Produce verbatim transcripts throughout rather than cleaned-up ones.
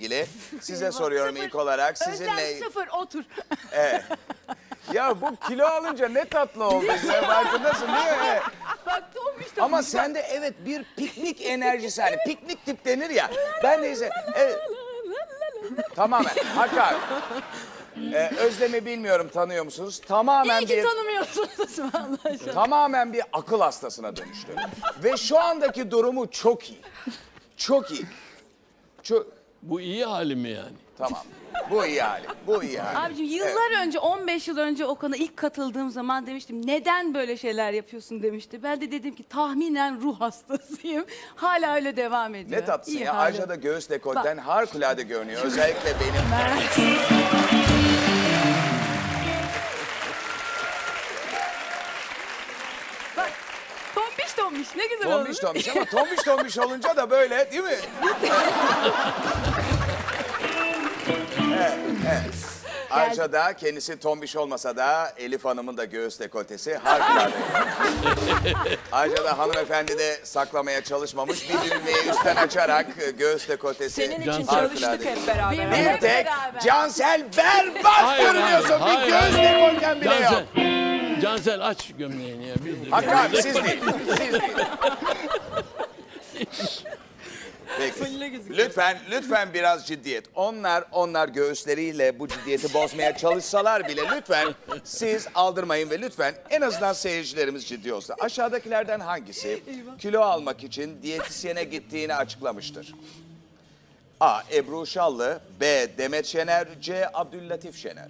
ilgili. Size soruyorum Sıfır. ilk olarak. Sizinle... Özlem sıfır otur. Evet. Ya bu kilo alınca ne tatlı oldu. Ya, farkındasın değil mi? Evet. Bak tombiş tombiş. Ama sende evet bir piknik enerjisi, hani piknik tip denir ya. Ben de ise evet. Tamamen. Hakkı abi. Ee, Özlem'i bilmiyorum, tanıyor musunuz? Tamamen İyi ki bir tanımıyorsunuz vallahi şu an. tamamen bir akıl hastasına dönüştü. Ve şu andaki durumu çok iyi. Çok iyi. Çok Bu iyi hali mi yani? tamam. Bu iyi hali. Bu iyi hali. Abicim yıllar önce, on beş yıl önce Okan'a ilk katıldığım zaman demiştim neden böyle şeyler yapıyorsun demişti. Ben de dedim ki tahminen ruh hastasıyım. Hala öyle devam ediyor. Ne tatlısın İyi ya. hali. Ayrıca da göğüs dekolten harikulade görünüyor. Özellikle benim. Bak tombiş tombiş ne güzel Tombiş oldu. tombiş ama tombiş tombiş olunca da böyle değil mi? evet, evet. Ayrıca da kendisi tombiş olmasa da Elif Hanım'ın da göğüs dekoltesi harikulade. Ayrıca da hanımefendi de saklamaya çalışmamış. Bir düğmeyi üstten açarak göğüs dekoltesi Senin için Cansel. çalıştık hep beraber. Benim- Bir Hep tek beraber. Cansel berbat Hayır, görünüyorsun. hayır, Bir hayır, göğüs dekolten bile yok. Cansel, Cansel aç gömleğini ya. Biz de Hakkı abi siz değil. Siz değil. Peki. Lütfen, lütfen biraz ciddiyet. Onlar, onlar göğüsleriyle bu ciddiyeti bozmaya çalışsalar bile lütfen siz aldırmayın ve lütfen en azından seyircilerimiz ciddi olsa. Aşağıdakilerden hangisi kilo almak için diyetisyene gittiğini açıklamıştır? A. Ebru Şallı, B. Demet Şener, C. Abdüllatif Şener.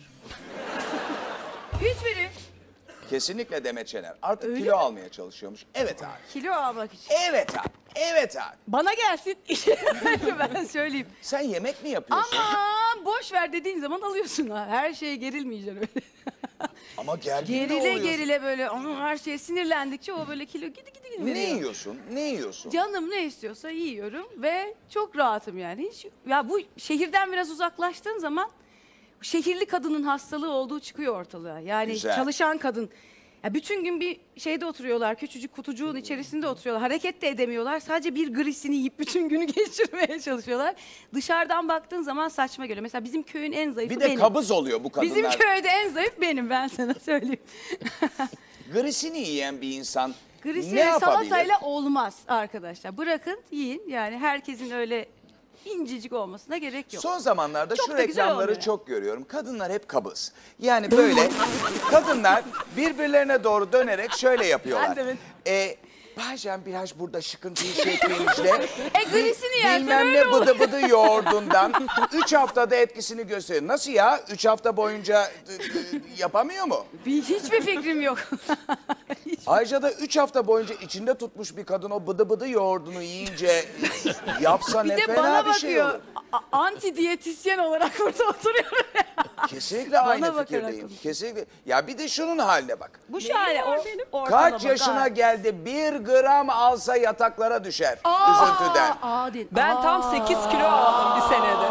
Hiçbiri. Kesinlikle Demet Şener. Artık Öyle kilo mi? almaya çalışıyormuş. Evet abi. Kilo almak için. Evet abi. Evet abi. Bana gelsin. Ben söyleyeyim. Sen yemek mi yapıyorsun? Aman boş ver dediğin zaman alıyorsun ha. Her şeye gerilmeyeceksin öyle. Ama gergin de Gerile oluyorsun. gerile böyle ama her şeye sinirlendikçe o böyle kilo gidi gidi gidi Ne veriyor. yiyorsun? Ne yiyorsun? Canım ne istiyorsa yiyorum ve çok rahatım yani. Hiç, ya bu şehirden biraz uzaklaştığın zaman şehirli kadının hastalığı olduğu çıkıyor ortalığa. Yani Güzel. çalışan kadın. Ya bütün gün bir şeyde oturuyorlar, küçücük kutucuğun içerisinde oturuyorlar. Hareket de edemiyorlar. Sadece bir grisini yiyip bütün günü geçirmeye çalışıyorlar. Dışarıdan baktığın zaman saçma geliyor. Mesela bizim köyün en zayıfı Bir de benim. kabız oluyor bu kadınlar. Bizim köyde en zayıf benim, ben sana söyleyeyim. Grisini yiyen bir insan Grisi ne ve yapabilir? salatayla olmaz arkadaşlar. Bırakın yiyin. Yani herkesin öyle incecik olmasına gerek yok. Son zamanlarda Çok şu da güzel reklamları oluyor. çok görüyorum. Kadınlar hep kabız. Yani böyle kadınlar birbirlerine doğru dönerek şöyle yapıyorlar. Ben de evet. Ee, bazen biraz burada şıkıntı hissettiğinizde E grisini yersen bilmem öyle ne olur. bıdı bıdı yoğurdundan üç haftada etkisini gösteriyor. Nasıl ya? Üç hafta boyunca e, e, yapamıyor mu? Bir, hiçbir fikrim yok. Ayrıca da üç hafta boyunca içinde tutmuş bir kadın o bıdı bıdı yoğurdunu yiyince yapsa Bir ne de fena bana bir şey olur. bakıyor. A- anti diyetisyen olarak burada oturuyorum. Kesinlikle Bana aynı bakarak fikirdeyim. konuş. Kesinlikle. Ya bir de şunun haline bak. Bu şahane. Or, ortalama Kaç yaşına gayet. geldi bir gram alsa yataklara düşer Aa, üzüntüden. aa değil. Ben Aa. tam sekiz kilo aldım bir senede.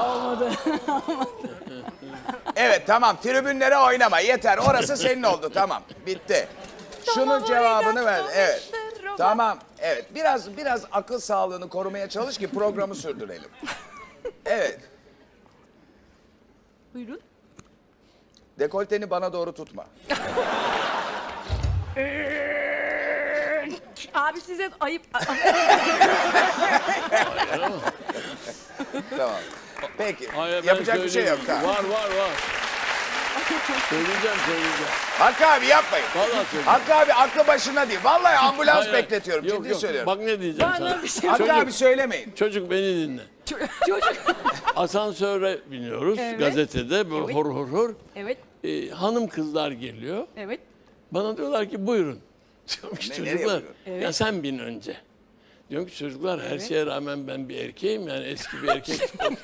Evet tamam tribünlere oynama yeter orası senin oldu tamam bitti. Şunun Tamam, cevabını ver. oraya Evet. Robert. Tamam. Evet. Biraz biraz akıl sağlığını korumaya çalış ki programı sürdürelim. Evet. Buyurun. Dekolteni bana doğru tutma. Abi size ayıp. Tamam. Peki. Hayır, ben Yapacak bir şey yok. söyleyeyim. Tamam. Var var var. Söyleyeceğim söyleyeceğim. Hakkı abi yapmayın. Vallahi söyleyeceğim. Hakkı abi aklı başında değil. Vallahi ambulans Hayır, hayır. bekletiyorum. Yok, Ciddi yok. söylüyorum. Bak ne diyeceğim Bana sana. bir şey- Hakkı Çocuk- abi söylemeyin. Çocuk beni dinle. Çocuk. Asansöre biniyoruz Evet. gazetede böyle Evet. hor hor hor. Evet. Ee, hanım kızlar geliyor. Evet. Bana diyorlar ki buyurun. Diyorum ki Ne- nereye çocuklar buyurun? Evet. ya sen bin önce. Diyorum ki çocuklar her şeye rağmen ben bir erkeğim yani eski bir erkek.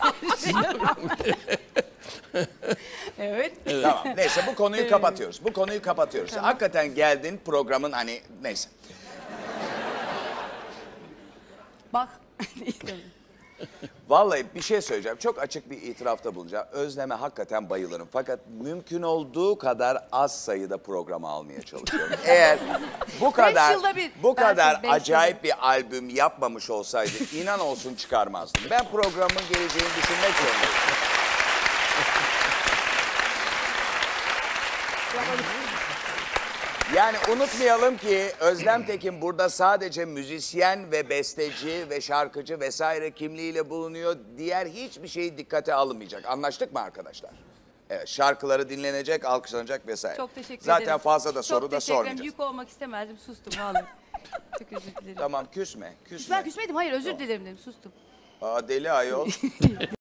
Evet. Tamam. Neyse bu konuyu kapatıyoruz. Bu konuyu kapatıyoruz. Hakikaten geldin programın hani neyse. Bak. Vallahi bir şey söyleyeceğim. Çok açık bir itirafta bulunacağım. Özlem'e hakikaten bayılırım. Fakat mümkün olduğu kadar az sayıda programa almaya çalışıyorum. Eğer bu kadar yılda bir, bu belki kadar beş acayip bir albüm yapmamış olsaydı inan olsun çıkarmazdım. Ben programın geleceğini düşünmek zorundayım. Yani unutmayalım ki Özlem Tekin burada sadece müzisyen ve besteci ve şarkıcı vesaire kimliğiyle bulunuyor. Diğer hiçbir şey dikkate alınmayacak. Anlaştık mı arkadaşlar? Evet, şarkıları dinlenecek, alkışlanacak vesaire. Çok teşekkür Zaten ederim. fazla da soru Çok da teşekkür ederim. sormayacağız. Yük olmak istemezdim. Sustum vallahi. Çok özür dilerim. Tamam küsme, küsme. Ben küsmedim. Hayır özür dilerim dedim. Sustum. Aa, deli ayol.